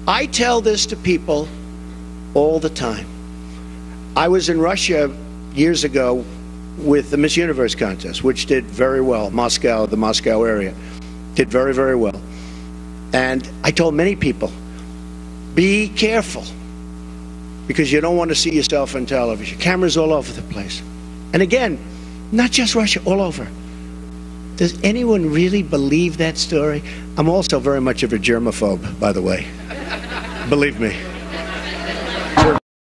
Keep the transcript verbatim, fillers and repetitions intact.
I tell this to people all the time. I was in Russia years ago with the Miss Universe contest, which did very well. Moscow, the Moscow area, did very, very well. And I told many people, be careful, because you don't want to see yourself on television. Cameras all over the place. And again, not just Russia, all over. Does anyone really believe that story? I'm also very much of a germaphobe, by the way. Believe me.